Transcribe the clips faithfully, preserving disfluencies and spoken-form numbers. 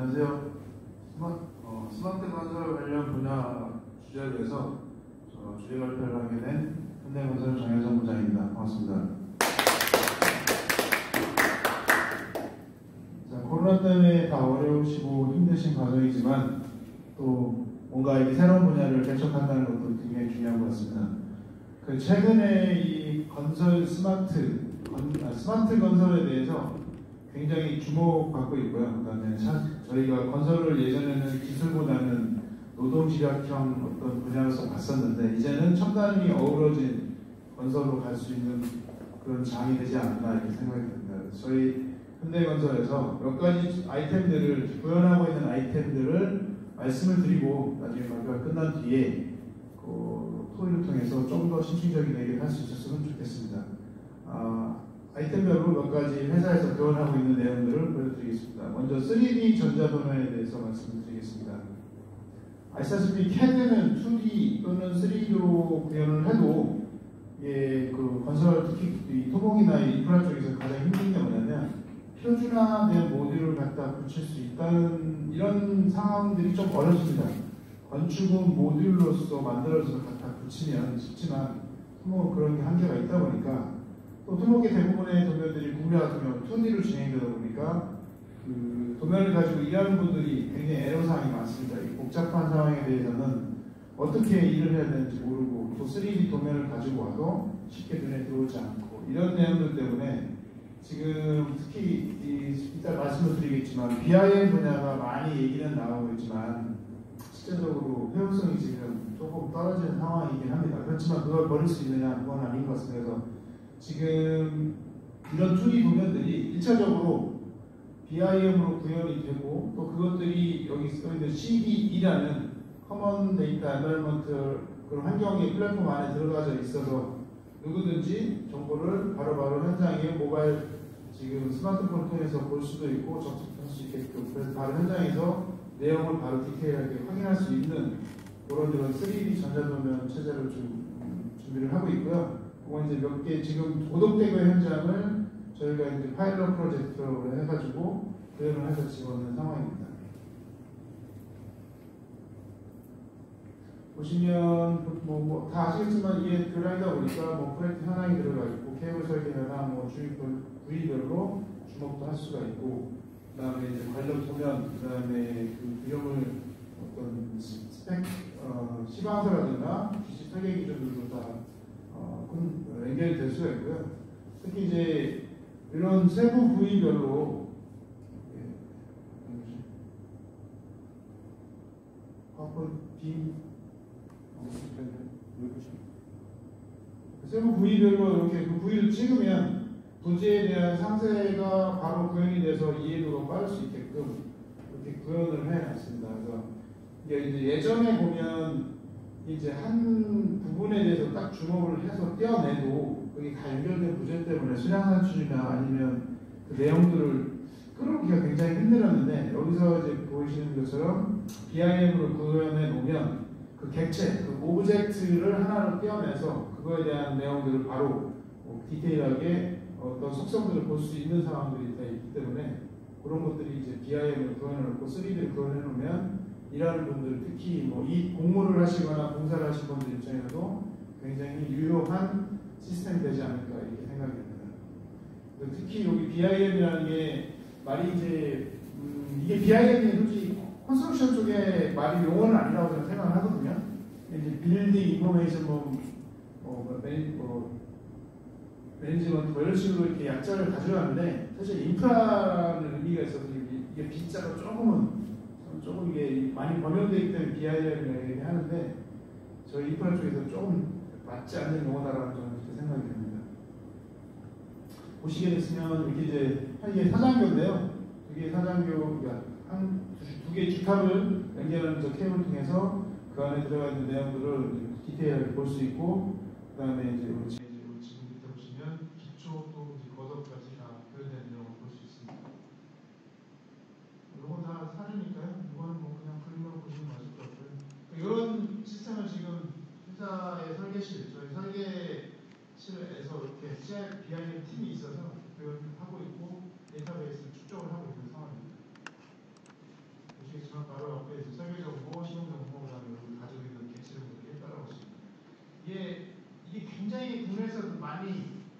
안녕하세요. 스마, 어, 스마트 건설 관련 분야 주제로 해서 어, 주제 발표를 하게 된 현대건설 정혜성 부장입니다. 반갑습니다. 자, 코로나 때문에 다 어려우시고 힘드신 과정이지만 또 뭔가 이 새로운 분야를 개척한다는 것도 굉장히 중요한 것 같습니다. 그 최근에 이 건설 스마트 건, 아, 스마트 건설에 대해서 굉장히 주목받고 있고요. 그다음에 사, 저희가 건설을 예전에는 기술보다는 노동집약형 어떤 분야로서 봤었는데 이제는 첨단이 어우러진 건설로 갈 수 있는 그런 장이 되지 않나 이렇게 생각이 듭니다. 저희 현대건설에서 몇 가지 아이템들을 구현하고 있는 아이템들을 말씀을 드리고 나중에 발표가 끝난 뒤에 그 토의를 통해서 좀 더 심층적인 얘기를 할 수 있었으면 좋겠습니다. 아, 아이템별로 몇 가지 회사에서 교환하고 있는 내용들을 보여드리겠습니다. 먼저 쓰리디 전자도면에 대해서 말씀드리겠습니다. 아시다시피 캐드는 투디 또는 쓰리디로 구현을 해도 예, 그 건설 특히 이 토목이나 인프라 쪽에서 가장 힘든 게 뭐냐면 표준화된 모듈을 갖다 붙일 수 있다는 이런 상황들이 좀 어렵습니다. 건축은 모듈로서 만들어져서 갖다 붙이면 쉽지만 토목은 그런 게 한계가 있다 보니까 또 토목의 대부분의 도면들이 국내 같은 경우 투디로 진행되다 보니까 그 도면을 가지고 일하는 분들이 굉장히 애로사항이 많습니다. 이 복잡한 상황에 대해서는 어떻게 일을 해야 되는지 모르고 또 쓰리디 도면을 가지고 와도 쉽게 눈에 들어오지 않고 이런 내용들 때문에 지금 특히 이, 이따 말씀을 드리겠지만 비아이엠 분야가 많이 얘기는 나오고 있지만 실제적으로 효용성이 지금 조금 떨어지는 상황이긴 합니다. 그렇지만 그걸 버릴 수 있느냐 그건 아닌 것 같습니다. 그래서 지금 이런 투디 도면들이 일 차적으로 비아이엠으로 구현이 되고 또 그것들이 여기 써있는 씨디이라는 커먼 데이터 엔바이러먼트 그런 환경의 플랫폼 안에 들어가져 있어서 누구든지 정보를 바로바로 현장에 모바일 지금 스마트폰 통해서 볼 수도 있고 접속할 수 있게끔 그래서 바로 현장에서 내용을 바로 디테일하게 확인할 수 있는 그런 이런 쓰리디 전자도면 체제를 좀 준비를 하고 있고요. 그건 이제 몇 개 지금 고덕대교 현장을 저희가 이제 파일럿 프로젝트로 해가지고 구현을 해서 집어넣는 상황입니다. 보시면 뭐, 뭐 다 아시겠지만 이게 들어가다 보니까 뭐 프로젝트 현황이 들어가 있고 케이블 설계나 뭐 주입별 부위별로 주목도 할 수가 있고 그다음에 이제 관련 도면 그다음에 그 비용을 어떤 스펙 어, 시방서라든가 기술 설계 기준들도 다 어, 연결이 될 수가 있고요. 특히 이제 이런 세부 부위별로 예, 파워포인트 빔 세부 부위별로 이렇게 그 부위를 찍으면 부지에 대한 상세가 바로 구현이 돼서 이해도가 빠를 수 있게끔 이렇게 구현을 해놨습니다. 그래서 이제 예전에 보면 이제 한 부분에 대해서 딱 주목을 해서 떼어내도 그게 다 연결된 부재 때문에 수량산출이나 아니면 그 내용들을 끌어오기가 굉장히 힘들었는데 여기서 이제 보이시는 것처럼 비아이엠으로 구현해 놓으면 그 객체, 그 오브젝트를 하나로 떼어내서 그거에 대한 내용들을 바로 뭐 디테일하게 어떤 속성들을 볼 수 있는 상황들이 다 있기 때문에 그런 것들이 이제 비아이엠을 구현해 놓고 쓰리디를 구현해 놓으면 일하는 분들 특히 뭐 이 공모를 하시거나 공사를 하신 분들 입장에서도 굉장히 유효한 시스템이 되지 않을까 이렇게 생각이 됩니다. 특히 여기 비아이엠이라는 게 말이 이제 음 이게 비아이엠이 솔직히 컨스트럭션 쪽에 말이 용어는 아니라고 저는 생각을 하거든요. 이제 빌딩 인포메이션 뭐, 뭐, 매니, 뭐 매니지먼트 뭐 이런 식으로 이렇게 약자를 가져가는데 사실 인프라는 의미가 있어서 이게 B자가 조금은 조금 이게 많이 범용되어 있기 때문에 비아이엠이라고 얘기하는데 저희 인프라 쪽에서 조금 맞지 않는 용어다라고 저는 그렇게 생각이 됩니다. 보시게 됐으면 이렇게 이제 이게 사장교인데요. 이게 사장교 한 두 개의 주탑을 연결하는 저 케이블을 통해서 그 안에 들어가 있는 내용들을 디테일하게 볼 수 있고 그 다음에 이제 우리 지금 밑에 보시면 기초 또 거덕까지 다 표현된 내용을 볼 수 있습니다. 이건 다 사진이니까요. 이건 뭐 그냥 그림으로 보시면 맞을 것 같고요. 이런 시스템을 지금 회사의 설계실, 저희 설계실에서 이렇게 비아이엠 팀이 있어서 하고 있고 데이터베이스를 축적을 하고 있는 상황입니다.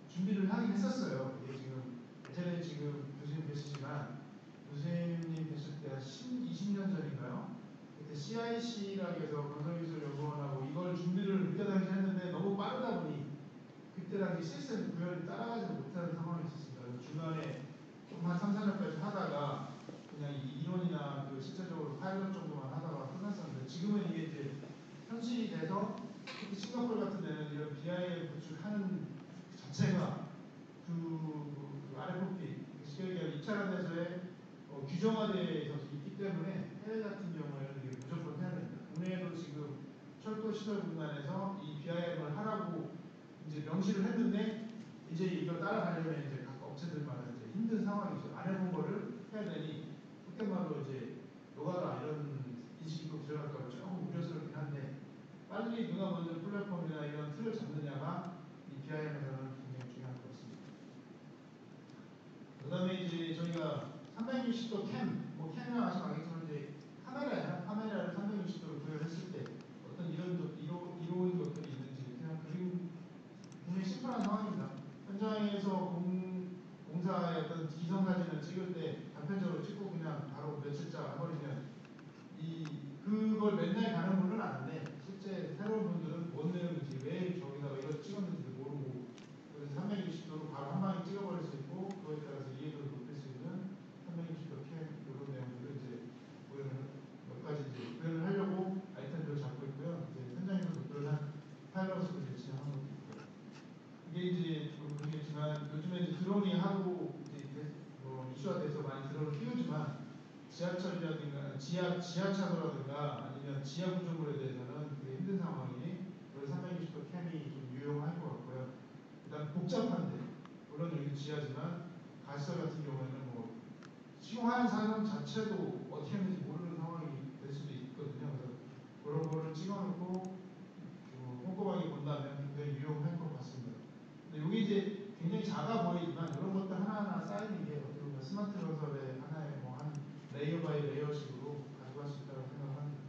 준비를 하긴 했었어요. 이게 지금 예전에 지금 교수님 계시지만 교수님 계실 때가 이십 년 전인가요? 그때 씨아이씨라고 해서 건설기술연구원하고 이걸 준비를 그때 당시 했는데 너무 빠르다 보니 그때 당시 시스템 구현을 따라가지 못하는 상황이 있었습니다. 그래서 중간에 좀 한 삼, 사 년까지 하다가 그냥 이 이론이나 그 실제적으로 파일럿 정도만 하다가 끝났었는데 지금은 이게 이제 현실이 돼서 특히 싱가포르 같은 데는 이런 비아이엠 구축하는 자체가 그, 그, 그 알에프피 쉽게 얘기하면 이 차 관에서의 어, 규정화되어 있기 때문에 해외 같은 경우에는 이게 무조건 해야 됩니다. 국내에도 지금 철도 시설 공간에서 이 비아이엠을 하라고 이제 명시를 했는데 이제 이걸 따라가려면 이제 각 업체들마다 이제 힘든 상황이죠. 안 해본 거를 해야 되니 그때 바로 이제 노가다 이런 인식이 또 들어갈까 조금 우려스럽긴 한데 빨리 누가 먼저 플랫폼이나 이런 틀을 잡느냐가 이 비아이엠에서는 굉장히 중요한 것 같습니다. 그 다음에 이제 저희가 삼백육십 도 캠, 뭐 캠이라고 하시면 알겠지만 이제 카메라야, 카메라를 삼백육십 도로 구현했을 때 어떤 이런 이로, 이로운 것들이 있는지 그냥 그림 굉장히 심플한 상황입니다. 현장에서 공, 공사의 어떤 기성사진을 찍을 때 단편적으로 찍고 그냥 바로 며칠자 해버리면 이 그걸 맨날 가는 분은 아는데 실제 새로운 분들은 뭔 내용인지 왜 저기다가 이걸 찍었는지도 모르고 그래서 삼백육십 도로 바로 한 방에 찍어버릴 수 있고 그거에 따라서 이해도를 높일 수 있는 삼백육십 도 캠 이런 내용들을 이제 구현을 몇 가지 이제 구현을 하려고 아이템들을 잡고 있고요. 이제 현장에서 그런 파일럿으로 이제 진행하는 것도 있고요. 이게 이제 좀 모르겠지만 요즘에 이제 드론이 하도 이제 뭐 이슈가 돼서 많이 드론을 띄우지만 지하철이라든가 지하 지하차도라든가 아니면 지하 구조물에 대해서는 되게 힘든 상황이니 그래서 삼백육십 도 캠이 좀 유용할 것 같고요. 일단 복잡한데 물론 여기 지하지만 가시설 같은 경우에는 뭐 시공하는 사람 자체도 어떻게 하는지 모르는 상황이 될 수도 있거든요. 그래서 그런 거를 찍어놓고 어, 꼼꼼하게 본다면 굉장히 유용할 것 같습니다. 근데 여기 이제 굉장히 작아 보이지만 이런 것들 하나하나 쌓이는 게 어떻게 보면 스마트 건설의 하나의 뭐 한 레이어 바이 레이어식으로 가져갈 수 있다고 생각합니다.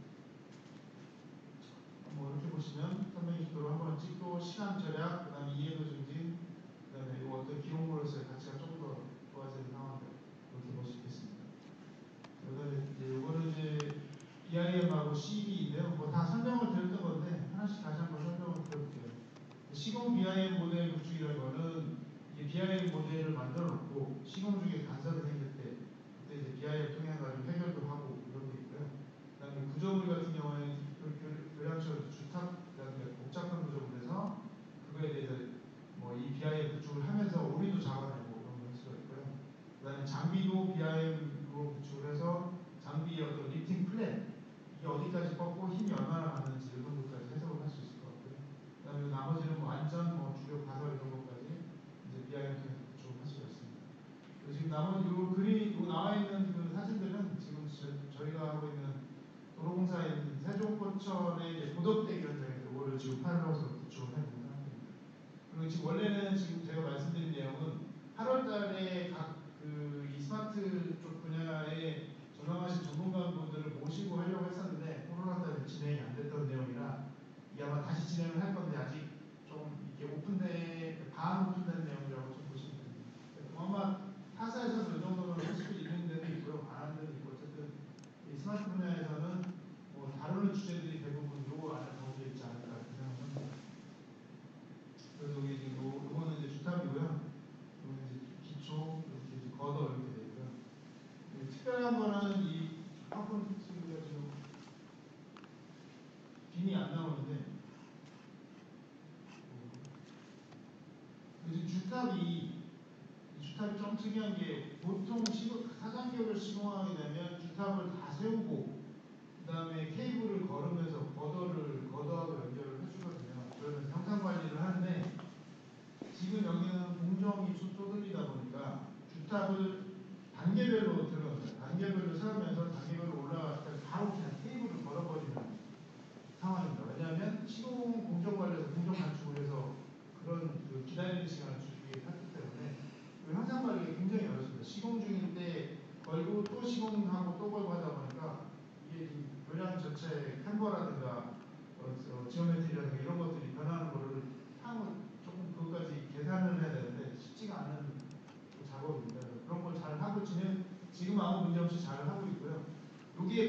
뭐 이렇게 보시면 삼백육십 도로 한번 찍고 시간 절약, 그 다음에 이해도 증진, 그 다음에 어떤 기록물로서의 가치가 좀 더 좋아지는 상황들 이렇게 볼 수 있겠습니다. 그다음에 이제 이거는 이제 비아이엠하고 씨비인데요. 뭐 다 설명을 드렸던 건데 하나씩 다시 한번 설명을 드려볼게요. 시공 비아이엠 모델 구축이라는 거는 이게 비아이엠 모델을 만들어 놓고 시공 중에 간섭이 생길 때 그때 이제 비아이엠 통해 가지고 해결도 하고 이런 게 있고요. 그다음에 구조물 같은 경우에는 교량처럼 주탑이라든가 복잡한 구조물에서 그거에 대해서 뭐 이 비아이엠 구축을 하면서 오류도 잡아내고 이런 걸 할 수가 있고요. 그다음에 장비도 비아이엠으로 구축을 해서 장비의 어떤 리프팅 플랜 이게 어디까지 뻗고 힘이 얼마나 맞는지 이런 것까지 해석을 할 수 있을 것 같고요. 그다음에 나머지는 뭐 안전, 뭐 주력 가설 이런 것까지 이제 비아이엠 통해서 구축을 할 수가 있습니다. 그리고 지금 나머지 요 그림 요 나와 있는 그 사진들은 지금 저, 저희가 하고 있는 도로공사에 있는 세종포천의 고덕대교 현장에서 이거를 지금 파일럿으로 구축을 해보는 상태입니다. 그리고 지금 원래는 지금 제가 말씀드린 내용은 팔월 달에 각 그 이 스마트 쪽 분야에 전망하신 전문가분들을 모시고 하려고 했었는데 코로나 때문에 진행이 안 됐던 내용이라 이게 아마 다시 진행을 할 건데 아직 좀 이렇게 오픈돼 반 오픈된 내용이라고 좀 보시면 됩니다. 아마 타사에서는 이 정도는 할 수도 있는 데도 있고요, 안 하는 데도 있고 어쨌든 이 스마트 분야에서는 뭐 다루는 주제들이 대부분 요 안에 담겨 있지 않을까 이렇게 생각합니다. 그래서 여기 지금 요, 요거는 이제 주탑이고요. 요거는 이제 기초, 이렇게 이제 걷어 이렇게 되어 있고요. 특별한 거는 이 파워포인트 찍기가 지금 빈이 안 나오는데 지금 주탑이 주탑이 좀 특이한 게 보통 시공, 사장기업을 시공하게 되면 주탑을 다 세우고 그 다음에 케이블을 걸으면서 걷어를 걷어하고 연결을 해주거든요. 그러면서 형상 관리를 하는데 지금 여기는 공정이 쪼들리다 보니까 주탑을 단계별로 들어갑니다. 단계별로 세우면서 단계별로 올라갔을 때 바로 그냥 케이블을 걸어버리는 상황입니다. 왜냐하면 시공 공정관리에서 공정 단축을 해서 그런 그 기다리는 시간을 줄이기 했기 때문에 그 형상 관리가 굉장히 어렵습니다. 시공 중일 때 걸고 또 시공하고 또 걸고 하다 보니까 이게 좀 교량 전체 캔버라든가 어, 어, 지오메트리라든가 이런 것들이 변하는 거를 향후 조금 그것까지 계산을 해야 되는데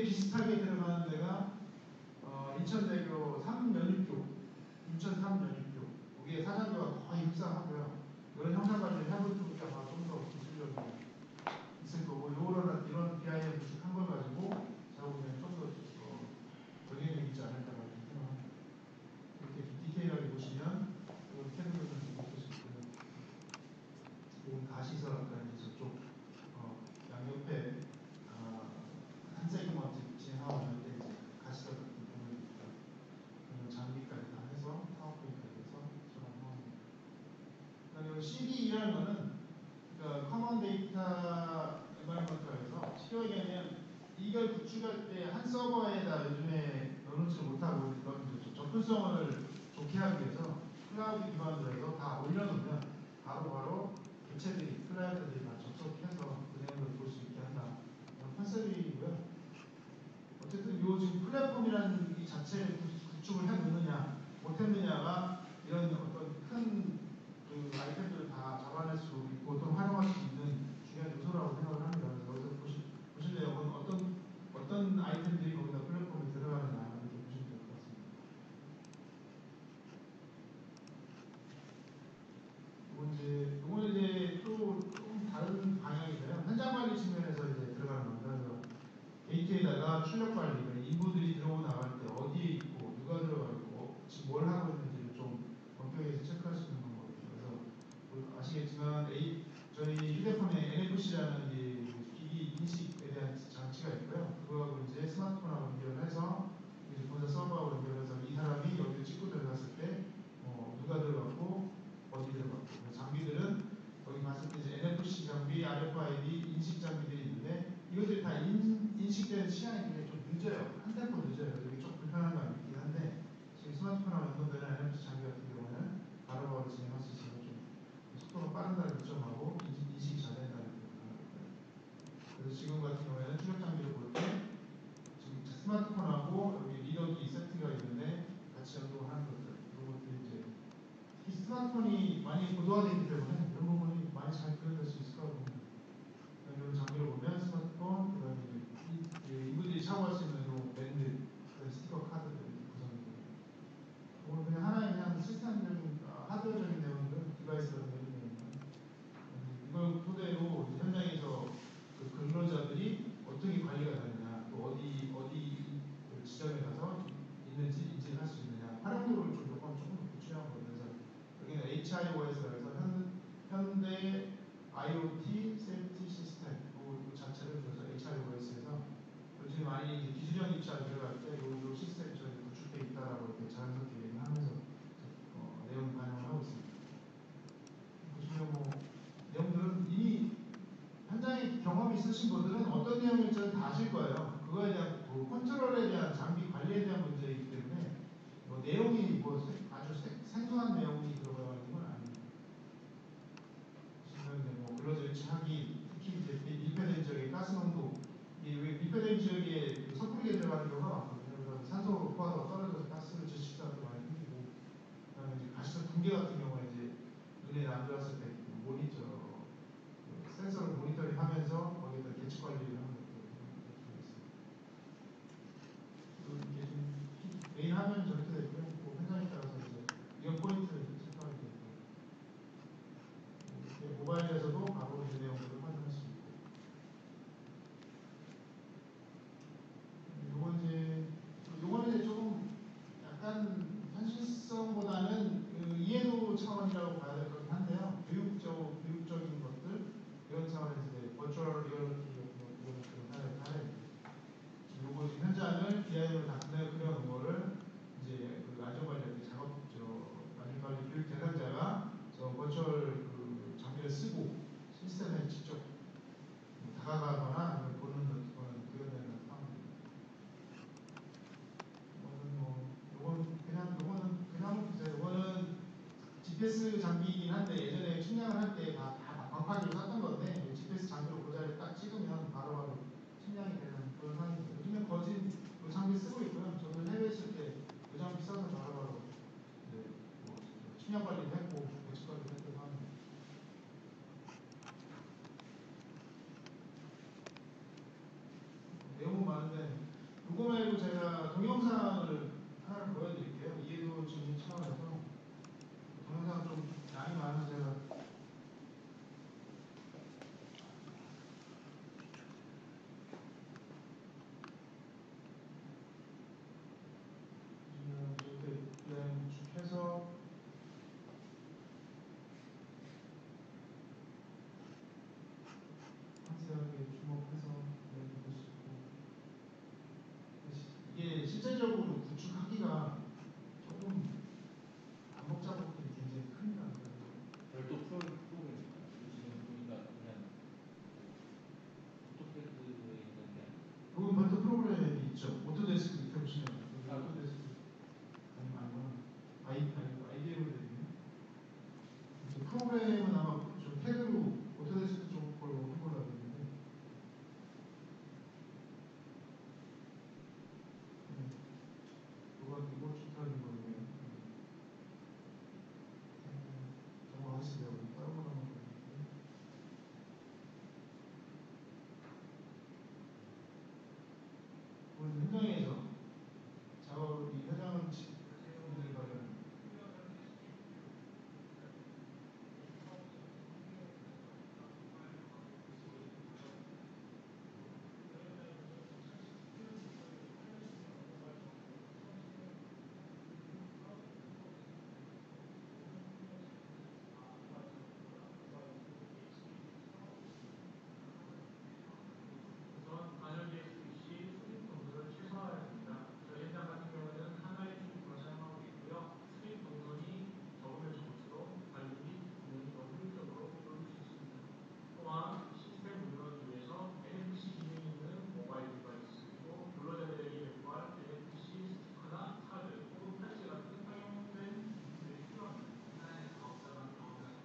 거기에 비슷하게 들어가는 데가 어, 인천대교 삼 연입교, 인천 삼 연입교. 거기에 사장교가 거의 흡사하고요. 이런 형상관리를 해볼 쪽이니까 좀 더 기술력이 있을 거고, 요런 이런 비하인드 구축한 걸 가지고 제가 보기에는 좀더 영향력이 있지 않을까 생각합니다. 이렇게 디테일하게 보시면 이건 캐드로 좀 볼 수 있고요. 이건 가시설 아까 이제 저쪽 어, 양옆에 어, 한 세그먼트 진행하고 있는데 이제 가시설 같은 부분이 있다. 그리고 장비까지 다 해서 파워포인트까지 해서 전환합니다. 그다음에 씨디이라는 거는 그러니까 커먼 데이터 엔바이러먼트에서 쉽게 얘기하면 이걸 구축할 때 한 서버에다 요즘에 넣어놓지를 못하고 접근성을 좋게 하기 위해서 클라우드 기반으로 해서 다 올려놓으면 바로바로 바로 개체들이, 클라이언트들이 다 접속해서 그 내용을 볼 수 있게 한다. 이런 컨셉이고요. 어쨌든 요 지금 플랫폼이라는 이 자체를 구축을 해놓느냐 못했느냐가 이런 어떤 큰 그 아이템들을 다 잡아낼 수 있고 또 활용할 수 있는 중요한 요소라고 생각을 합니다. 그래서 여기서 보시, 보실래요? 어떤 어떤 아이템들이 거기다 플랫폼에 들어가느냐 이렇게 보시면 될 것 같습니다. 이건 이제 이건 이제 또 조금 다른 방향인데요. 현장 관리 측면에서 이제 들어가는 겁니다. 그래서 게이트에다가 출력 관리, 그러니까 인부들이 들어오고 나갈 때 어디에 있고 누가 들어가 있고 지금 뭘 하고 있는지를 좀 원격에서 체크할 수 있는 방법이에요. 그래서 아시겠지만 A, 저희 휴대폰에 엔에프씨라는 기기 인식에 대한 장치가 있고요. 그거하고 이제 스마트폰하고 연결을 해서 이제 본사 서버하고 연결해서 이 사람이 여기 찍고 들어갔을 때 어, 누가 들어갔고 어디 들어갔고 장비들은 여기 봤을 때 이제 엔에프씨 장비, 알에프아이디 인식 장비들이 있는데 이것들이 다 인, 인식되는 시간이 굉장히 좀 늦어요. 한 템포 늦어요. 이게 좀 불편한 감이 있긴 한데 지금 스마트폰하고 연동되는 엔에프씨 장비 같은 경우는 바로바로 진행할 수 있어서 좀 속도가 빠른다는 점하고 인식이 잘 된다는 점. 그래서 지금 같은 경우에는 출력 장비를 볼 때 지금 스마트폰하고 여기 리더기 세트가 있는데 같이 연동하는 것들 이런 것들이 이제 특히 스마트폰이 많이 고도화되어 있기 때문에 이런 부분이 많이 잘 표현될 수 있을 거라고 봅니다. 이런 장비를 보면 스마트폰, 그 다음에 이분들이 샤워할 수 있는 요 밴드, 스티커 카드들 구성입니다. 오늘 그냥 하나의 그냥 시스템적인 하드웨어적인 내용들, 디바이스적인 내용입니다. 이걸 토대로 현장에서 그 근로자들이 어떻게 관리가 되느냐, 또 어디 어디 그 지점에 가서 있는지 인지를 할 수 있느냐, 활용도를 좀 조금 조금 더 구체화한 거예요. 그래서 여기는 에이치아이오에스에서 현, 현대 아이오티 세프티 시스템 그 자체를 줘서 에이치아이오에스에서 요즘 많이 기술형 입찰 들어갈 때 이 시스템이 저희 구축되어 있다라고 이렇게 자연스럽게 얘기하면서 어, 내용을 반영을 하고 있습니다. 보시면 뭐 내용들은 이미 현장에 경험이 있으신 분들은 어떤 내용일지는 다 아실 거예요. 그거에 대한 그 컨트롤에 대한 장비 관리에 대한 문제이기 때문에 뭐 내용이 뭐 아주 생소한 내용이 들어가 있는 건 아닙니다. 지금 뭐 근로자 유치하기, 특히 이제 밀폐된 지역의 가스 농도, 이 밀폐된 지역에 섣부르게 들어가는 경우가 많거든요. 그래서 산소 포화도가 떨어져서 가스를 질식사도 많이 생기고, 그다음에 이제 가시적 붕괴 같은 경우에 이제 눈에 안 들어왔을 때 모니터 그 센서를 모니터링하면서 거기에다 계측 관리를 하는 것도 있습니다. 이게 좀 메인 화면은 저렇게 되고요. 뭐 현장에 따라서 이제 이런 포인트를 체크하게 되고, 모바일에서도 바로 이 내용들을 확인할 수 있고. 요건 이제 요거는 이제 조금 약간 현실성보다는 그 이해도 차원이라고 봐야 될 것 한데요. 교육적 교육적인 것들 이런 차원에서 이제 버추얼 리얼리티 이런 것들을 하는 요거 지금 현장을 디아이로 다 그려놓은 거를 이제 그 안전관리 작업 저 안전관리 교육 대상자가 저 버추얼 그 장비를 쓰고 시스템에 직접 다가가거나 아니면 보는 거는 구현되는 상황입니다. 이거는 뭐, 요거는 그냥, 요거는 그냥 보세요. 요거는 지피에스 장비이긴 한데 예전에 측량을 할 때 다, 다 광파기로 쐈던 건데 지피에스 장비로 그 자리를 딱 찍으면 바로바로 바로 측량이 되는 그런 상황입니다. 요즘에 거진 그 장비 쓰고 있고요. 저도 해외에 있을 때 그 장비 써서 바로바로 이제 뭐 측량 관리도 했고 예측 관리도 했던 상황입니다. 내용은 많은데 실제적으로 구축하기가 조금 안 복잡한 게 굉장히 큽니다. 별도 프로그램입니다. 지금 보니까 그냥 오토캐드에 있는 게 그건 별도 프로그램이 있죠. 오토데스크 밑에 보시면 아, 오토데스크 아니 말고 아이 아니 아이디어로 되어 있는 프로그램은 아마 좀 태그로 오토데스크 쪽 걸로 한 걸로 알고 있는데 음, 이건 이거 좋다는 거예요. 음, 넘어가겠습니다. 우리 다른 거 한번 볼게요. 오늘 현장에서 작업을 이 회장을 분들이 관련 우선 단열 디에스피씨 수집 동선을 최소화해야 됩니다. 저희 현장 같은 경우는 하나의 수집으로 사용하고 있고요. 수집 동선이 적으면 적을수록 관리 및 운영이 더 효율적으로 이루어질 수 있습니다. 또한 시스템 운영을 위해서 엔에프씨 기능이 있는 모바일 디바이스 그리고 근로자들에게 배포할 엔에프씨 스티커나 카드 혹은 팔찌 같은 상용된 기능들이 필요합니다. 하나의 사업자가 경험하는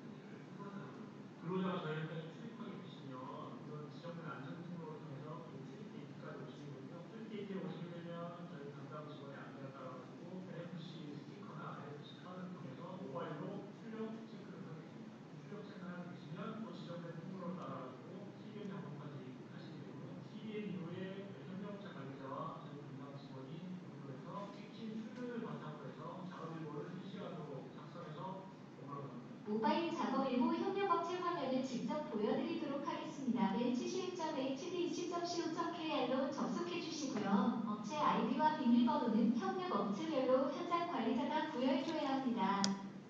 근로자가 저희 현장에 출입하게 되시면 우선 지정된 안전 통로를 통해서 출입 게이트까지 오시는군요. 출입 게이트에 오시게 되면 저희 담당 직원의 안내를 따라가지고 엔에프씨 스티커나 엔에프씨 카드를 통해서 모바일로 출력 체크를 하게 됩니다. 출력 체크를 하게 되시면 또 지정된 통로를 따라가지고 티비엔 장소까지 하시게 되고요. 티비엔 이후에 현장업체 관리자와 저희 담당 직원이 공유해서 찍힌 수준을 바탕으로 해서 작업일보를 실시간으로 작성해서 업로드합니다. 모바일 작업일보 협력업체 화면을 직접 보여드리도록 하겠습니다. 엔 칠십일 점 에이치 디 이십 점 씨오 점 케이알로 접속해 주시고요. 업체 아이디와 비밀번호는 협력업체별로 현장 관리자가 부여해줘야 합니다.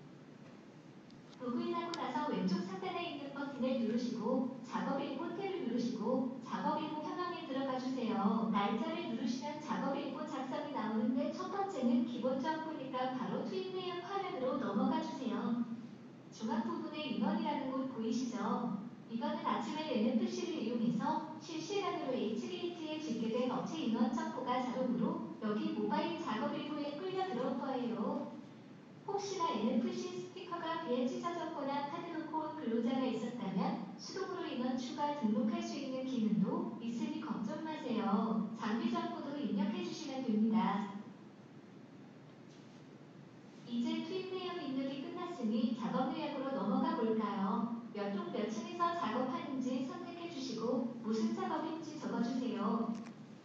로그인하고 나서 왼쪽 상단에 있는 버튼을 누르시고 작업일보 탭을 누르시고 작업일보 현황에 들어가 주세요. 날짜를 누르시면 작업일보 작성이 나오는데 첫 번째는 기본 정보니까 바로 투입 내역 화면으로 넘어가 주세요. 중앙 부분에 인원이라는 곳 보이시죠? 이거는 아침에 엔에프씨를 이용해서 실시간으로 에이치게이트에 집계된 업체 인원 정보가 자동으로 여기 모바일 작업일보에 끌려 들어온 거예요. 혹시나 엔에프씨 스티커가 비엔지사 정보나 카드 놓고 온 근로자가 있었다면 수동으로 인원 추가 등록할 수 있는 기능도 있으니 걱정 마세요. 장비 정보도 입력해 주시면 됩니다. 이제 투입 내역 입력이 끝났으니 작업 내역으로 넘어가 볼까요? 몇 동 몇 층에서 작업하는지 선택해 주시고 무슨 작업인지 적어주세요.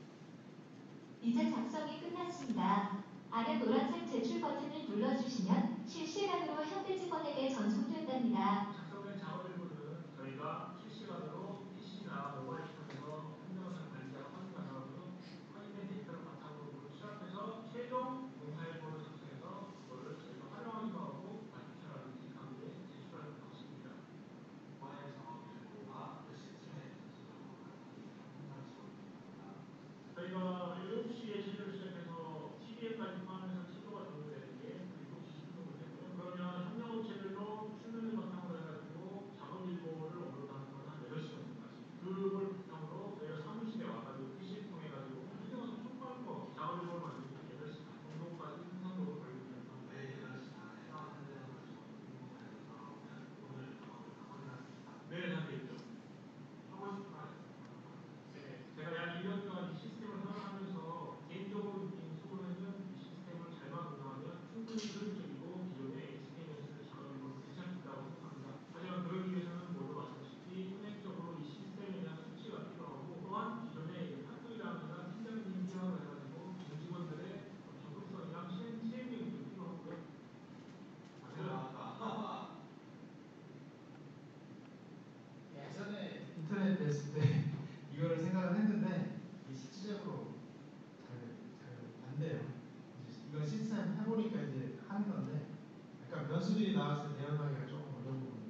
이제 작성이 끝났습니다. 아래 노란색 제출 버튼을 눌러주시면 실시간으로 현대 직원에게 전송된답니다. 작성된 작업일보는 저희가 실시간으로 피씨나 모바일 통해서 현장상 관리자가 확인 가능하고요. 확인된 데이터를 바탕으로 취합해서 최종 공사일보를 작성해서 그거를 저희가 활용하기도 하고 발표처라든지 강의에 제출하는 방식입니다. 모바일 작업일보가 몇 시쯤에 전체적으로 현장 지원입니다. 저희가 일곱 시에 체조를 시작해서 티비엔까지 포함해서 체조가 종료되는 게 일곱 시 십 분 되고요. 그러면 협력업체별로 수면을 바탕으로 해가지고 작업일보를 업로드하는 건 한 여덟 시 정도까지. 그걸 바탕으로 저희가 사무실에 와가지고 피씨를 통해가지고 현장에서 총괄 거 작업일보를 만들기 여덟 시 반 정도까지 생산적으로 걸리고 있습니다. 매일 여덟 시 반에 현장에서 지원을 돌아오면 오늘 작업을 다 확인할 수 있다. 네, 다 되겠죠. 하고 싶은 말 있어요? 네, 제가 약 일 년 동안 이 시스템을 사용하면서 개인적으로 느낀 수고는 이 시스템을 잘만 운영하면 충분히 효율적이고 기존의 에이치티엠에스 작업일보는 괜찮다고 생각합니다. 하지만 그러기 위해서는 모두 아시다시피 현행적으로 이 시스템에 대한 수치가 필요하고 또한 기존의 판도이랑이나 팀장님 필요하고 해가지고 직원들의 적극성이랑 실행, 실행력이 좀 필요하고요. 나왔다. 예전에 인터넷 됐을 때 이거를 생각을 했는데 이게 실질적으로 잘, 잘 안 돼요. 이제 이건 시스템 해보니까 이제 하는 건데 약간 변수들이 나왔을 때 대응하기가 조금 어려운 부분이에요.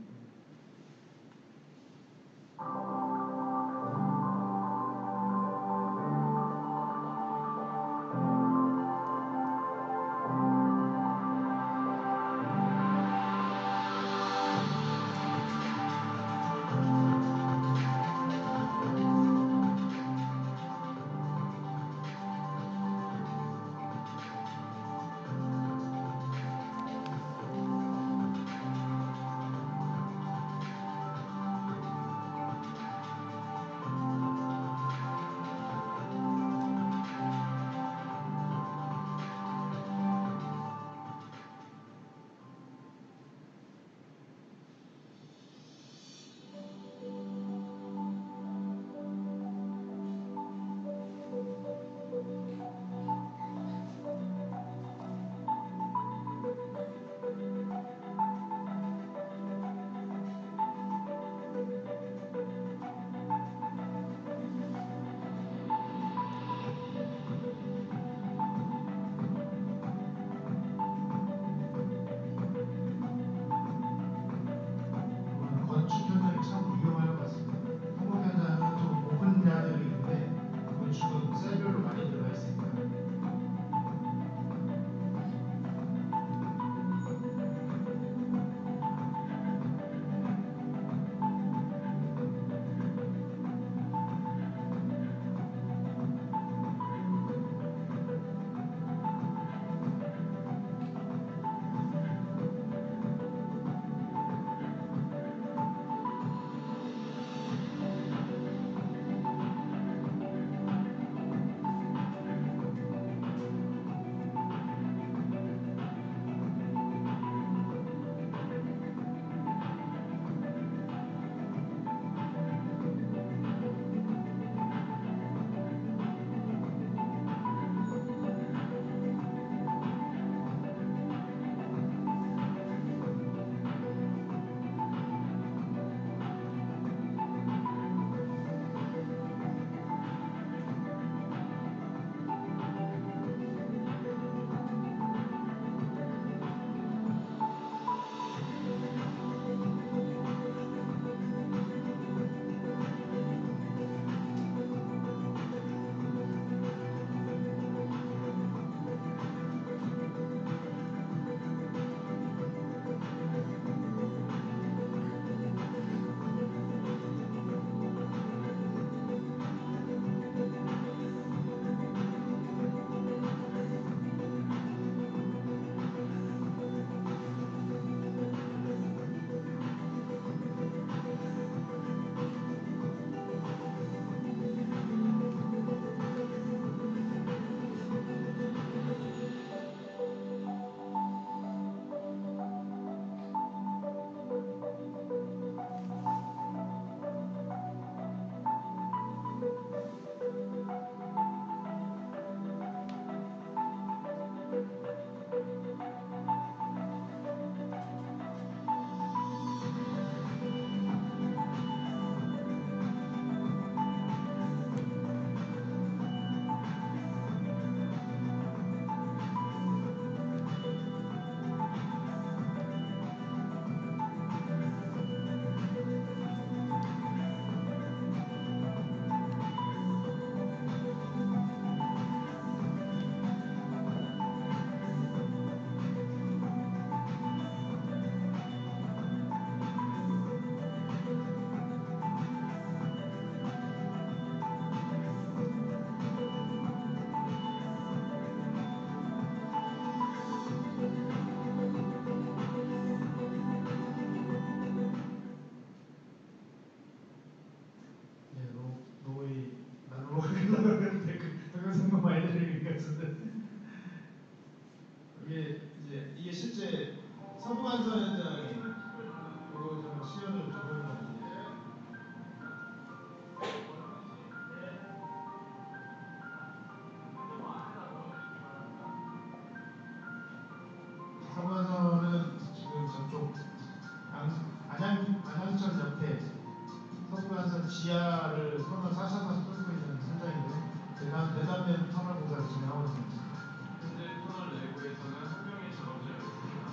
사천 옆에 서부간선 지하를 터널 사 차선 뚫고 있는 현장인데 대단, 대단면 터널 공사를 진행하고 있습니다. 현재 터널 내부에서는 한 명의 작업자가 있습니다.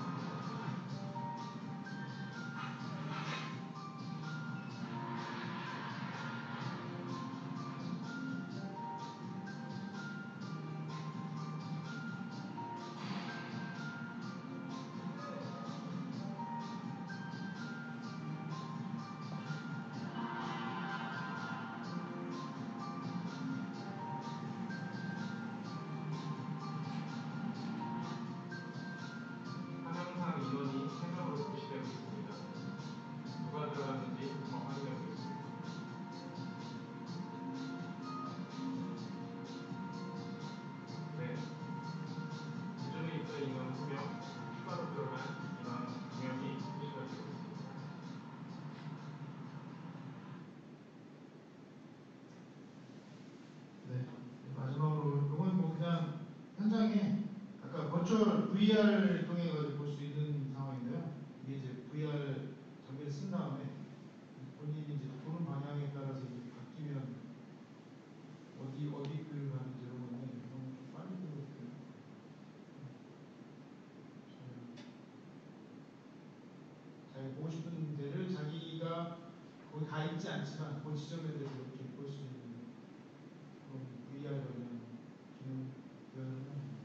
항상 인원이 세 명으로 표시되고 있습니다. 누가 들어갔는지 더 확인해 보겠습니다. 네. 기존에 있던 인원 두 명, 추가로 들어간 인원 두 명이 표시가 되고 있습니다. 네. 마지막으로 이건 뭐 그냥 현장에 아까 버추얼 브이알을 통해 가지고 볼 수 있는 상황인데요. 이게 이제 브이알 장비를 쓴 다음에 본인이 이제 보는 방향에 따라서 이제 바뀌면 어디 어디 그 가는지 이런 건데 너무 좀 빨리 보고 있어요. 자기가 보고 싶은 데를 자기가 거기 가 있지 않지만 그 지점에 대해서 이렇게 볼 수 있는 그런 브이알 관련 기능 구현을 합니다.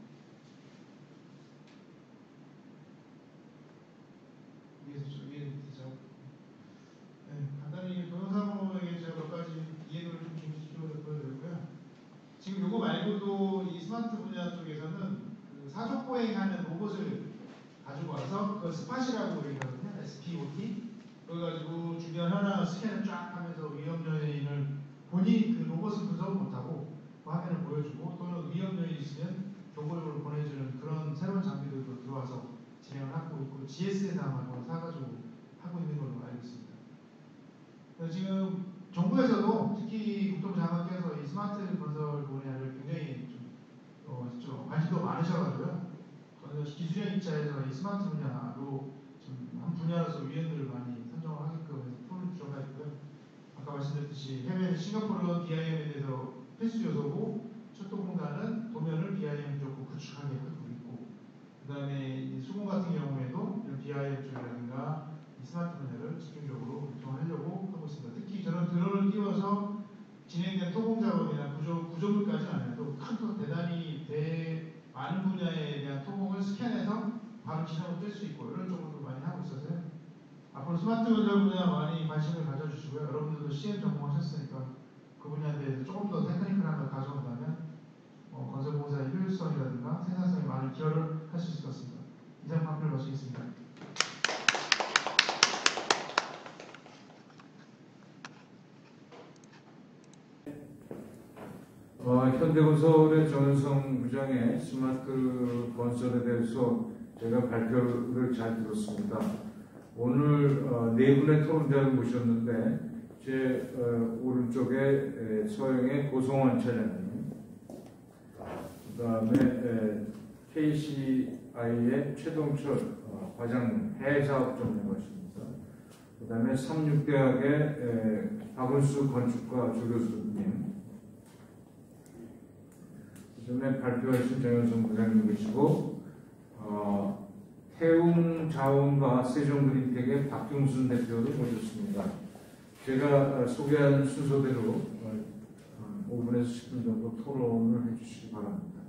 위에서 저 위에 밑에서 네, 간단히 동영상으로에 제가 몇 가지 이해도를 좀 중심적으로 보여드렸고요. 지금 요거 말고도 이 스마트 분야 쪽에서는 그 사족 보행하는 로봇을 가지고 와서 그걸 스팟이라고 얘기하거든요. 에스피오티. 그래가지고 주변 현황을 스캔을 쫙 하면서 위험 요인을 본인이 그 로봇은 분석을 못하고 그 화면을 보여주고 또는 위험 요인이 있으면 경고를 보내주는 그런 새로운 장비들도 들어와서 진행을 하고 있고 지에스에서 아마 그걸 사가지고 하고 있는 걸로 알고 있습니다. 그래서 지금 정부에서도 특히 국토부장관께서 이 스마트 건설 분야를 굉장히 좀, 어, 좀 관심도 많으셔가지고요. 기술형 입자에서 이 스마트 분야로 좀 한 분야로서 위원들을 많이 선정을 하게끔 해서 폰을 들어가 있고요. 아까 말씀드렸듯이 해외 싱가포르는 비아이엠에 대해서 필수 요소고 철도공단은 도면을 비아이엠 쪽으로 구축하게 하고 있고 그 다음에 수공 같은 경우에도 이런 비아이엠 쪽이라든가 이 스마트 분야를 집중적으로 구성하려고 하고 있습니다. 특히 저런 드론을 띄워서 진행된 토공 작업이나 구조, 구조물까지는 아니어도 큰 대단히 대, 많은 분야에 대한 토공을 스캔해서 바로 지정을 뗄 수 있고 이런 쪽으로도 많이 하고 있어서요. 앞으로 스마트 건설 분야 많이 관심을 가져주시고요. 여러분들도 씨엠 전공하셨으니까 그 분야에 대해서 조금 더 테크니컬한 걸 가져온다면 어, 건설공사의 효율성이라든가 생산성에 많은 기여를 할 수 있을 것 같습니다. 이상 발표를 마치겠습니다. 어, 현대건설의 정은성 부장의 스마트 건설에 대해서 제가 발표를 잘 들었습니다. 오늘 어, 네 분의 토론자를 모셨는데 제 어, 오른쪽에 에, 서영의 고성원 차장님, 그 다음에 케이씨아이의 최동철 어, 과장 해사업전문가 것입니다. 그 다음에 삼육대학의 에, 박은수 건축과 조교수님, 전에 발표하신 정현성 부장님 계시고 어, 태웅 자원과 세종그린텍의 박경순 대표를 모셨습니다. 제가 소개한 순서대로 오 분에서 십 분 정도 토론을 해주시기 바랍니다.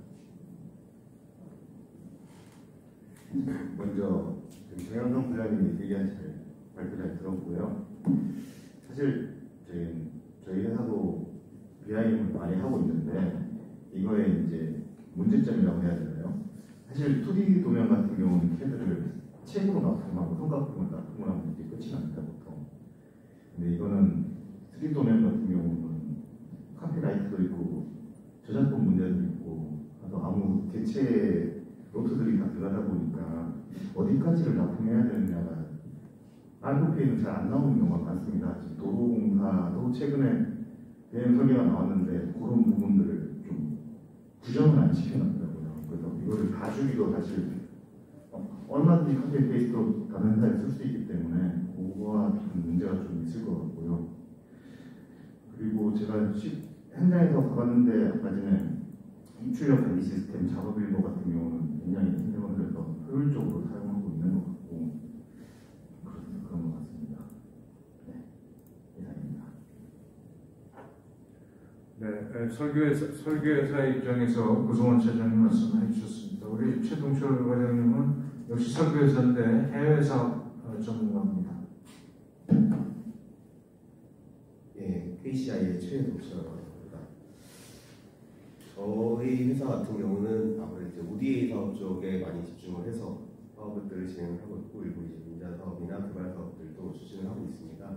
먼저 정현성 부장님이 얘기한 잘 발표 잘 들었고요. 사실 저희, 저희 회사도 비아이엠을 많이 하고 있는데 이거의 이제 문제점이라고 해야 되나요? 사실 투디 도면 같은 경우는 캐드를 책으로 납품하고 삼각형으로 납품을 하면 이제 끝이 납니다, 보통. 근데 이거는 쓰리 도면 같은 경우는 카피라이트도 있고 저작권 문제도 있고 그래서 아무 대체 노트들이 다 들어가다 보니까 어디까지를 납품해야 되느냐가 알고페이는 잘 안 나오는 경우가 많습니다. 지금 도로공사도 최근에 비아이엠 설계가 나왔는데 그런 부분들을 좀 구정을 안 시켜놨더라고요. 그래서 이거를 가주기도 사실 얼마든지 카피 페이스트로 다른 회사에 쓸 수 있기 때문에 그거와 좀 문제가 좀 좀 있을 것 같고요. 그리고 제가 시, 현장에서 가봤는데 아까 전에 입출력 관리 시스템 작업일보 같은 경우는 굉장히 현장원들에서 효율적으로 사용하고 있는 것 같고 그런, 그런 것 같습니다. 네, 이상입니다. 네, 설교회사, 설교회사 입장에서 구성원 차장님 말씀해 주셨습니다. 우리 최동철 과장님은 역시 설교회사인데 해외 사업 전문가입니다. 예, 케이씨아이의 최동철 과장입니다. 저희 회사 같은 경우는 아무래도 이제 오디에이 사업 쪽에 많이 집중을 해서 사업들을 진행을 하고 있고 일부 이제 민자 사업이나 개발 사업들도 추진을 하고 있습니다.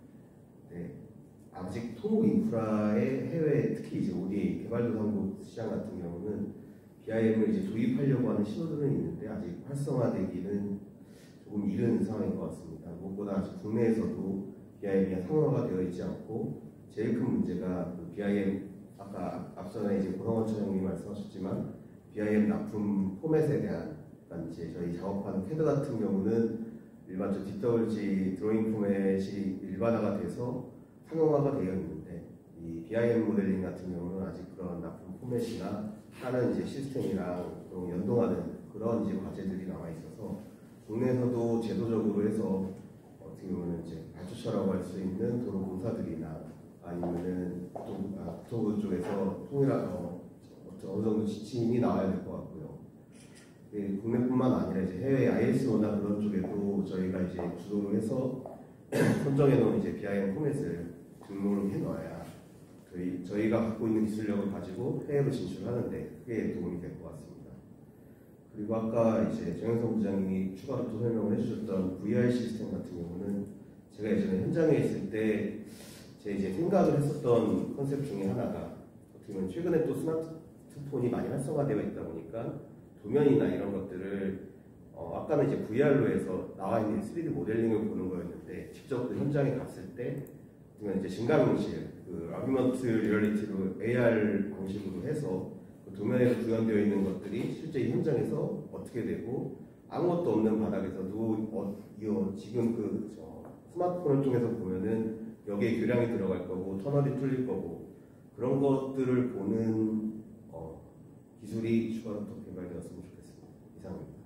네. 아직 토목 인프라의 해외 특히 이제 오디에이 개발도상국 시장 같은 경우는 비아이엠을 이제 도입하려고 하는 시도들은 있는데 아직 활성화되기는 조금 이른 상황인 것 같습니다. 무엇보다 아직 국내에서도 비아이엠이 상용화가 되어 있지 않고 제일 큰 문제가 그 비아이엠 아까 앞서에 이제 고성원 차장님이 말씀하셨지만 비아이엠 납품 포맷에 대한 그러니까 이제 저희 작업하는 캐드 같은 경우는 일반적 디더블지 드로잉 포맷이 일반화가 돼서 상용화가 되어 있는데 이 비아이엠 모델링 같은 경우는 아직 그런 납품 포맷이나 다른 이제 시스템이랑 좀 연동하는 그런 이제 과제들이 남아 있어서 국내에서도 제도적으로 해서 어떻게 보면 이제 발주처라고 할 수 있는 도로 공사들이나 아니면은 국토부 쪽에서 통일한 어, 어느 정도 지침이 나와야 될 것 같고요. 예, 국내뿐만 아니라 이제 해외 아이에스오나 그런 쪽에도 저희가 이제 주도를 해서 선정해 놓은 이제 비아이엠 포맷을 등록을 해 놓아야 저희, 저희가 갖고 있는 기술력을 가지고 해외로 진출하는데 크게 도움이 될 것 같습니다. 그리고 아까 이제 정현성 부장님이 추가로 또 설명을 해주셨던 브이알 시스템 같은 경우는 제가 예전에 현장에 있을 때 제 이제 생각을 했었던 컨셉 중에 하나가 어떻게 보면 최근에 또 스마트폰이 많이 활성화되어 있다 보니까 도면이나 이런 것들을 어, 아까는 이제 브이알로 해서 나와 있는 쓰리디 모델링을 보는 거였는데 직접 그 현장에 갔을 때 그러면 이제 증강현실, 그 아규먼트 리얼리티로 에이알 방식으로 해서 그 도면에 구현되어 있는 것들이 실제 현장에서 어떻게 되고 아무것도 없는 바닥에서도 어, 이 지금 그 저, 스마트폰을 통해서 보면은 여기에 교량이 들어갈 거고 터널이 뚫릴 거고 그런 것들을 보는 어, 기술이 추가로 더 개발되었으면 좋겠습니다. 이상입니다.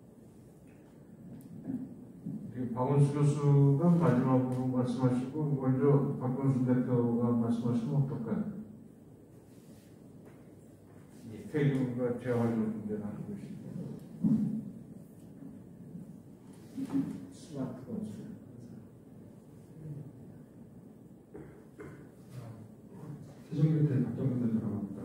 박원순 교수가 마지막으로 말씀하시고 먼저 박원순 대표가 말씀하시면 어떨까요? 폐기물과 재활용 문제를 하는 것입니다. 스마트 건설. 세종교태 박경근 대표라고 합니다.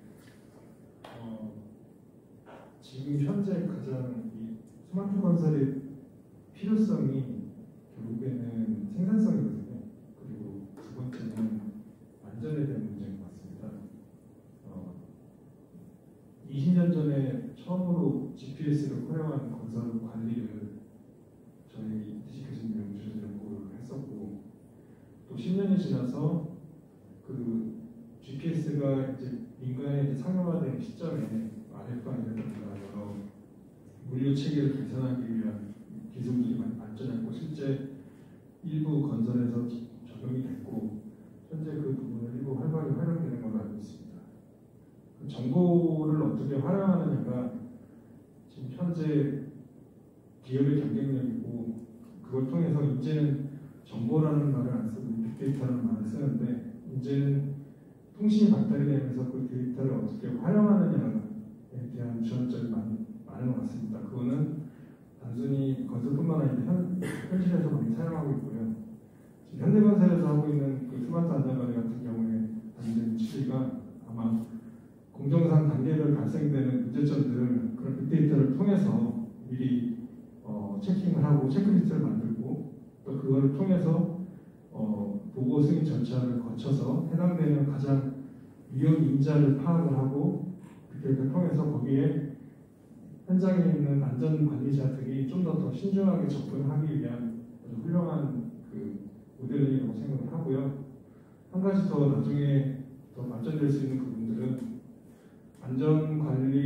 어, 지금 현재 가장 이 스마트 건설의 필요성이 결국에는 생산성이거든요. 그리고 두 번째는 안전에 대한 문제인 것 같습니다. 어, 이십 년 전에 처음으로 지피에스를 활용한 건설 관리를 저희 이태식 교수님이 우주에서 연구를 했었고 또 십 년이 지나서 그 지피에스가 이제 민간에 이제 상용화된 시점에 알에프아이라든가 여러 물류 체계를 개선하기 위한 기술들이 많이 발전했고 실제 일부 건설에서 적용이 됐고 현재 그 부분을 일부 활발히 활용되는 걸로 알고 있습니다. 그 정보를 어떻게 활용하느냐가 지금 현재 기업의 경쟁력이고 그걸 통해서 이제는 정보라는 말을 안 쓰고 빅데이터라는 말을 쓰는데 이제는 통신이 발달이 되면서 그 데이터를 어떻게 활용하느냐에 대한 주안점이 많이 많은 것 같습니다. 그거는 단순히 건설뿐만 아니라 현, 현실에서 많이 사용하고 있고요. 지금 현대건설에서 하고 있는 그 스마트 안전관리 같은 경우에 단계는 취지가 아마 공정상 단계별 발생되는 문제점들을 그런 빅데이터를 통해서 미리 어, 체킹을 하고 체크리스트를 만들고 또 그걸 통해서 어, 보고 승인 절차를 거쳐서 해당되는 가장 위험 인자를 파악을 하고 빅데이터를 통해서 거기에 현장에 있는 안전관리자들이 좀 더 더 신중하게 접근하기 위한 아주 훌륭한 그 모델링이라고 생각을 하고요. 한 가지 더 나중에 더 발전될 수 있는 부분들은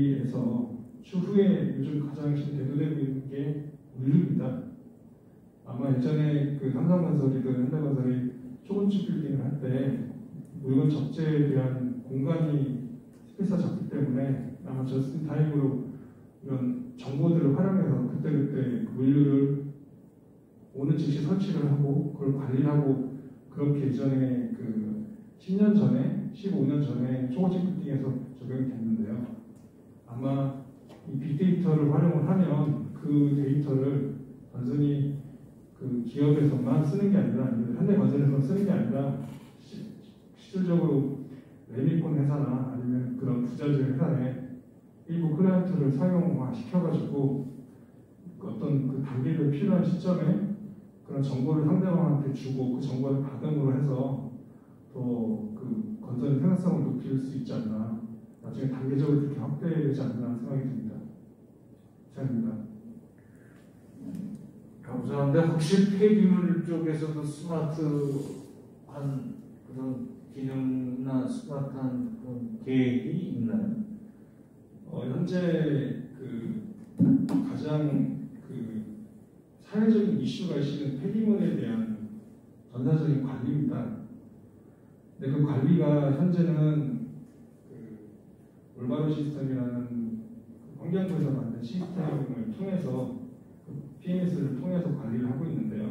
안전관리에서 추후에 요즘 가장 대두되고 있는 게 물류입니다. 아마 예전에 그 삼성건설이든 현대건설이 초건축 빌딩을 할 때 물건 적재에 대한 공간이 스페이스가 적기 때문에 아마 저스틴 타임으로 이런 정보들을 활용해서 그때그때 물류를 오는 즉시 설치를 하고 그걸 관리를 하고 그렇게 예전에 그 십 년 전에 십오 년 전에 초고층 빌딩에서 적용이 됐는데요. 아마 이 빅데이터를 활용을 하면 그 데이터를 단순히 그 기업에서만 쓰는 게 아니라 현대건설에서 쓰는 게 아니라 시, 실질적으로 레미폰 회사나 아니면 그런 부자재 회사에 일부 클라이언트를 사용화 시켜가지고 어떤 그 단계별 필요한 시점에 그런 정보를 상대방한테 주고 그 정보를 바탕으로 해서 또 그 건설의 생산성을 높일 수 있지 않나, 나중에 단계적으로 그렇게 확대되지 않나 생각이 듭니다. 이상입니다. 감사합니다. 혹시 폐기물 쪽에서도 스마트한 그런 기능이나 스마트한 그런 계획이 있나요? 어, 현재 그 가장 그 사회적인 이슈가 있는 폐기물에 대한 전사적인 관리입니다. 근데 그 관리가 현재는 그 올바로 시스템이라는 환경부에서 만든 시스템을 통해서 피엠에스를 통해서 관리를 하고 있는데요.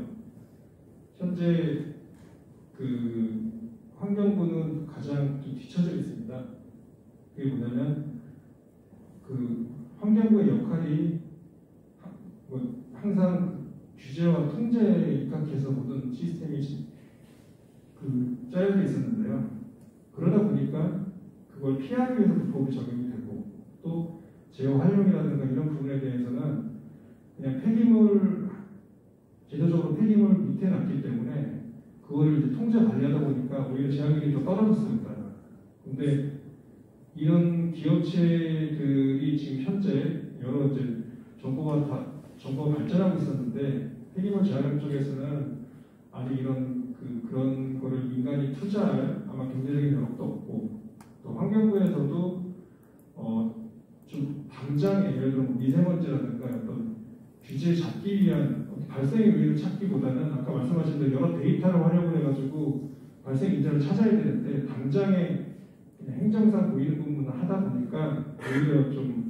현재 그 환경부는 가장 좀 뒤처져 있습니다. 그게 뭐냐면 그 환경부의 역할이 뭐 항상 규제와 통제에 입각해서 모든 시스템이 그 짜여져 있었는데요. 그러다 보니까 그걸 피하기 위해서 불법이 적용이 되고 또 재활용이라든가 이런 부분에 대해서는 그냥 폐기물 제도적으로 폐기물 밑에 놨기 때문에 그거를 이제 통제 관리하다 보니까 오히려 제약률이 더 떨어졌습니다. 근데 이런 기업체들이 지금 현재 여러 이제 정보가 다 정보가 발전하고 있었는데 폐기물 재활용 쪽에서는 아직 이런 그 그런 거를 인간이 투자할 아마 경제적인 여력도 없고 또 환경부에서도 어 좀 당장에 예를 들어 미세먼지라든가 어떤 규제 잡기 위한 발생의 요인을 찾기보다는 아까 말씀하신 대로 여러 데이터를 활용을 해가지고 발생 인자를 찾아야 되는데 당장에 그냥 행정상 보이는 부분을 하다 보니까 오히려 좀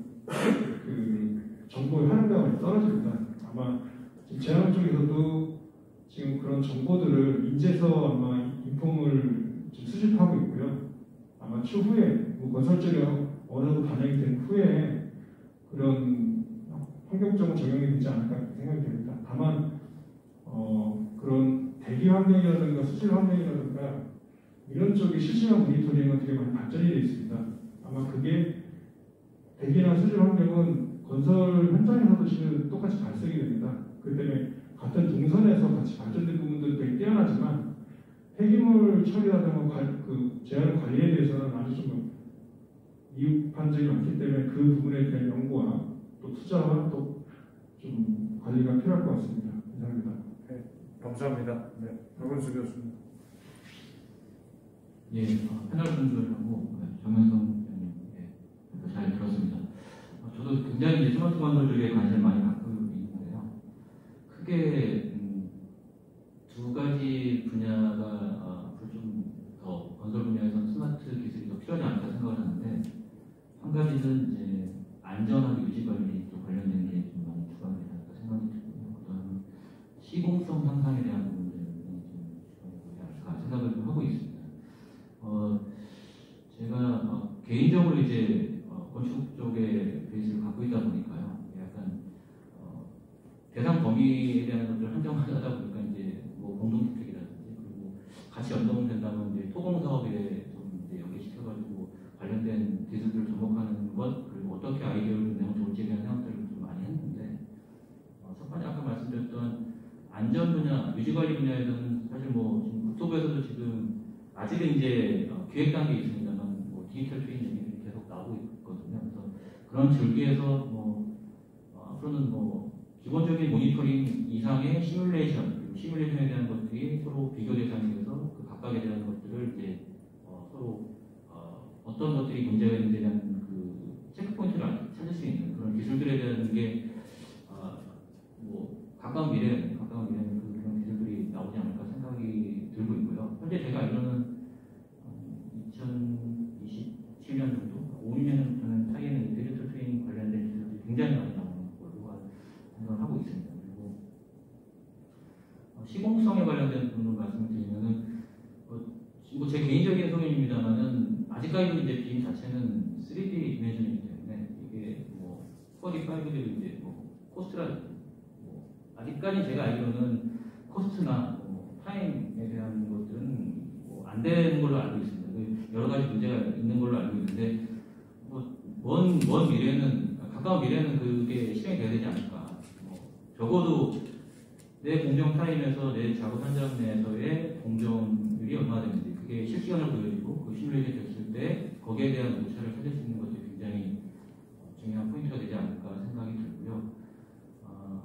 그 정보의 활용도가 많이 떨어집니다. 아마 지금 재활용 쪽에서도 지금 그런 정보들을 인제서 아마 인폼을 수집하고 있고요. 아마 추후에 뭐 건설적인 어느 정도 반영이 된 후에 그런 환경적인 적용이 되지 않을까 생각이 됩니다. 다만 어, 그런 대기 환경이라든가 수질 환경이라든가 이런 쪽이 실시간 모니터링은 되게 많이 발전이 되어 있습니다. 아마 그게 대기나 수질 환경은 건설 현장에서도 지금 똑같이 발생이 됩니다. 그 때문에 같은 동선에서 같이 발전된 부분들이 되게 뛰어나지만 폐기물 처리라든가 관, 그 재활용 관리에 대해서는 아주 좀 이익판적이 많기 때문에 그 부분에 대한 연구와 또 투자와 또 좀 관리가 필요할 것 같습니다. 감사합니다. 네, 감사합니다. 네, 박원수 교수님. 예, 어, 패널 분들하고 정현성 의원님 예, 잘 들었습니다. 어, 저도 굉장히 이제 스마트 건설 쪽에 관심을 많이 갖고 있는데요. 크게 음, 두 가지 분야가 어, 좀 더 건설 분야에서는 스마트 기술이 더 필요하지 않을까 생각을 하는데 한 가지는 이제 안전하게 유지 관리 쪽 관련된 게 좀 많이 추가가 되지 않을까 생각이 들고요. 그다음 시공성 향상에 대한 부분들이 좀 추가되지 않을까 생각을 좀 하고 있습니다. 어, 제가 어, 개인적으로 이제 어, 건축 쪽에 베이스를 갖고 있다 보니까요. 약간 어, 대상 범위에 대한 것들을 한정하다 보니까 이제 뭐 공동주택이라든지 그리고 같이 연동된다면 이제 토공 사업에 좀 이제 연계시켜가지고 관련된 기술들을 접목하는 것 그리고 어떻게 아이디어를 내면 좋을지에 대한 생각들을 좀 많이 했는데 어, 첫 번째 아까 말씀드렸던 안전 분야, 유지 관리 분야에서는 사실 뭐 지금 국토부에서도 지금 아직은 이제 어, 기획 단계에 있습니다만 뭐 디지털 트윈 얘기들이 계속 나오고 있거든요. 그래서 그런 줄기에서 뭐 어, 앞으로는 뭐 기본적인 모니터링 이상의 시뮬레이션, 그리고 시뮬레이션에 대한 것들이 서로 비교 대상이 돼서 그 각각에 대한 것들을 이제 어, 서로 어, 어떤 것들이 문제가 있는지에 대한 그 체크 포인트를 찾을 수 있는 그런 기술들에 대한 게 어, 뭐 가까운 미래, 가까운 미래는 그 현재 제가 알기로는 이천이십칠 년 정도, 오, 육 년 저는 차이에는 디지털 트윈 관련된 기술들이 굉장히 많이 나오는 걸로 생각을 하고 있습니다. 그리고 어, 시공성에 관련된 부분을 말씀을 드리면은 어, 뭐 제 개인적인 소견입니다만은 아직까지도 이제 비임 자체는 쓰리디 디멘션이기 때문에 이게 뭐 포티파이브도 이제 뭐 코스트라든지 뭐 아직까지 제가 알기로는 코스트나 뭐 타임에 대한 것들은 뭐 안 되는 걸로 알고 있습니다. 여러 가지 문제가 있는 걸로 알고 있는데 뭐먼 먼 미래는 가까운 미래는 그게 실행이 돼야 되지 않을까. 뭐 적어도 내 공정 타임에서 내 작업 현장 내에서의 공정률이 얼마나 되는지 그게 실시간으로 보여지고 그 시뮬레이션 됐을 때 거기에 대한 오차를 찾을 수 있는 것이 굉장히 중요한 포인트가 되지 않을까 생각이 들고요. 아,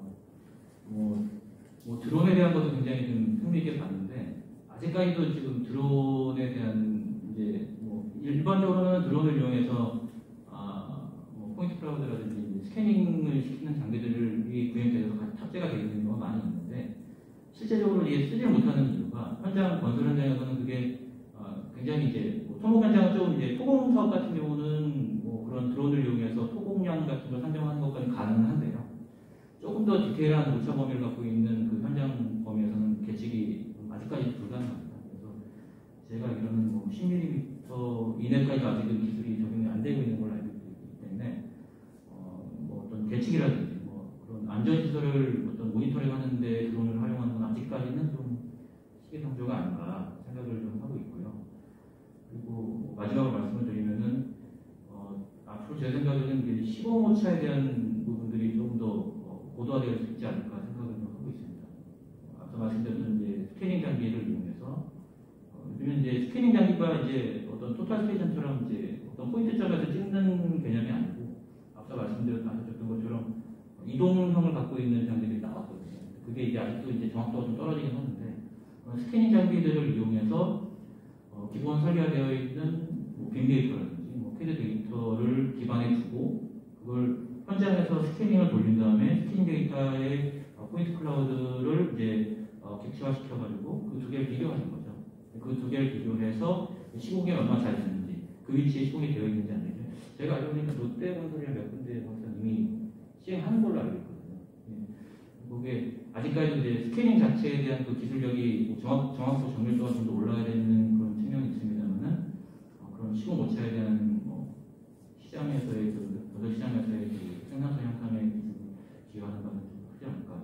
뭐, 뭐 드론에 대한 것도 굉장히 좀 흥미있게 봤는데 아직까지도 지금 드론에 대한 이제 뭐 일반적으로는 드론을 이용해서 아, 뭐 포인트 클라우드라든지 스캐닝을 시키는 장비들이 구현돼서 탑재가 되어 있는 경우가 많이 있는데 실제적으로 이게 쓰지 못하는 이유가 현장 건설 현장에서는 그게 아, 굉장히 이제 뭐 토목 현장은 좀 이제 토공 사업 같은 경우는 뭐 그런 드론을 이용해서 토공량 같은 걸 산정하는 것까지 가능한데요. 조금 더 디테일한 오차 범위를 갖고 있는 그 현장 범위에서는 계측이 아직까지 불가능합니다. 그래서 제가 알기로는 뭐 십 밀리미터 이내까지 아직은 기술이 적용이 안 되고 있는 걸로 알고 있기 때문에 어, 뭐 어떤 계측이라든지 뭐 그런 안전시설을 어떤 모니터링 하는데 드론을 활용하는 건 아직까지는 좀 시기상조가 아닌가 생각을 좀 하고 있고요. 그리고 마지막으로 말씀을 드리면은 어, 앞으로 제 생각에는 시공오차에 대한 부분들이 조금 더 어, 고도화될 수 있지 않을까 생각을 좀 하고 있습니다. 앞서 말씀드렸던 이제 스캐닝 장비를 이용해서 어, 요즘은 이제 스캐닝 장비가 이제 어떤 토탈 스테이션처럼 이제 어떤 포인트점에서 찍는 개념이 아니고 앞서 말씀드렸던 것처럼 이동형을 갖고 있는 장비들이 나왔거든요. 그게 이제 아직도 이제 정확도가 좀 떨어지긴 하는데 어, 스캐닝 장비들을 이용해서 어, 기본 설계되어 있는 뭐 빅데이터라든지 뭐 캐드 데이터를 기반에 두고 그걸 현장에서 스캐닝을 돌린 다음에 스캐닝 데이터의 어, 포인트 클라우드를 이제 어, 객체화시켜가지고 그 두 개를 비교하는 거죠. 그 두 개를 비교해서 시공이 얼마나 잘 되는지 그 위치에 시공이 되어 있는지 안 되는지 제가 알고 있는 롯데건설이나 몇 군데 거기서 이미 시행하는 걸로 알고 있거든요. 예. 그게 아직까지 이제 스캐닝 자체에 대한 그 기술력이 정확, 정확도 정밀도가 좀 더 올라야 되는 그런 측면이 있습니다만은 어, 그런 시공 오차에 대한 뭐 시장에서의 그 건설 시장에서의 그 생산성 향상에 기여하는 바는 좀 크지 않을까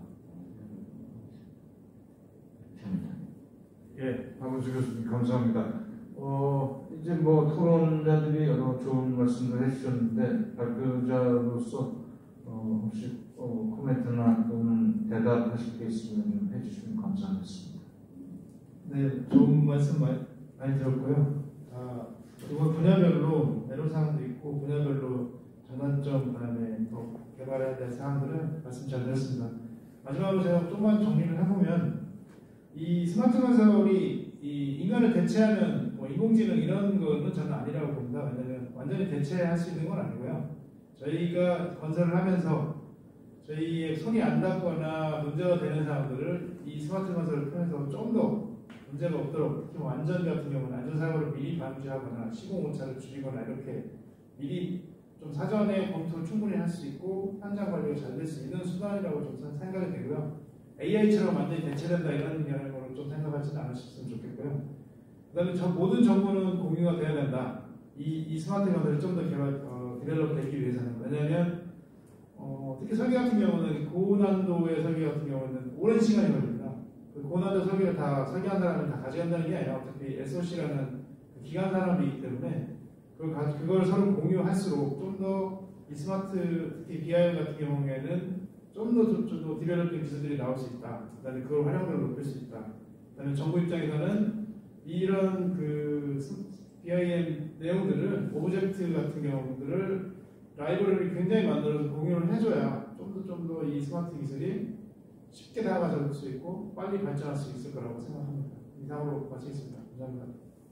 생각합니다. 예, 박은수 교수님 감사합니다. 어, 이제 뭐 토론자들이 여러 좋은 말씀을 해주셨는데 발표자로서 어, 혹시 어, 코멘트나 또는 대답하실 게 있으면 좀 해주시면 감사하겠습니다. 네, 좋은 말씀 많이, 많이 들었고요. 아, 이번 분야별로 애로사항도 있고 분야별로 장단점 그다음에 더 개발해야 될 사항들은 말씀 잘 들었습니다. 마지막으로 제가 조금만 정리를 해보면 이 스마트 건설이 이 인간을 대체하는 뭐 인공지능 이런 거는 저는 아니라고 봅니다. 왜냐하면 완전히 대체할 수 있는 건 아니고요. 저희가 건설을 하면서 저희의 손이 안 닿거나 문제가 되는 사람들을 이 스마트 건설을 통해서 좀 더 문제가 없도록 특히 안전 같은 경우는 안전사고를 미리 방지하거나 시공 오차를 줄이거나 이렇게 미리 좀 사전에 검토를 충분히 할 수 있고 현장 관리가 잘 될 수 있는 수단이라고 좀 생각이 되고요. 에이아이처럼 완전히 대체된다 이런 개념으로 좀 생각하지는 않으셨으면 좋겠고요. 그 다음에 저 모든 정보는 공유가 돼야 된다. 이, 이 스마트 건설을 좀 더 개발, 어, 디벨롭 되기 위해서는. 왜냐하면 어, 특히 설계 같은 경우는 고난도의 설계 같은 경우는 오랜 시간이 걸립니다. 그 고난도 설계를 다 설계한 사람이 다 가져간다는 게 아니라 어차피 에스오씨라는 그 기간 산업이기 때문에 그걸, 가, 그걸 서로 공유할수록 좀 더 이 스마트 특히 비아이엠 같은 경우에는 좀 더 좀 더 디벨롭된 기술들이 나올 수 있다. 그다음에 그걸 활용도를 높일 수 있다. 그다음에 정부 입장에서는 이런 그 비아이엠 내용들을 오브젝트 같은 경우들을 라이브러리를 굉장히 만들어서 공유를 해줘야 좀 더 좀 더 이 스마트 기술이 쉽게 다가갈 수 있고 빨리 발전할 수 있을 거라고 생각합니다. 이상으로 마치겠습니다. 감사합니다.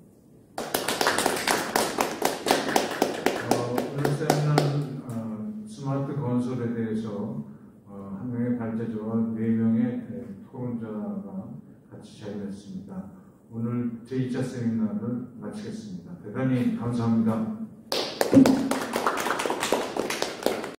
어, 오늘 세미나는 어, 스마트 건설에 대해서 어, 한 명의 발제자와 네 명의 네, 토론자가 같이 자리했습니다. 오늘 제이 차 세미나를 마치겠습니다. 대단히 감사합니다.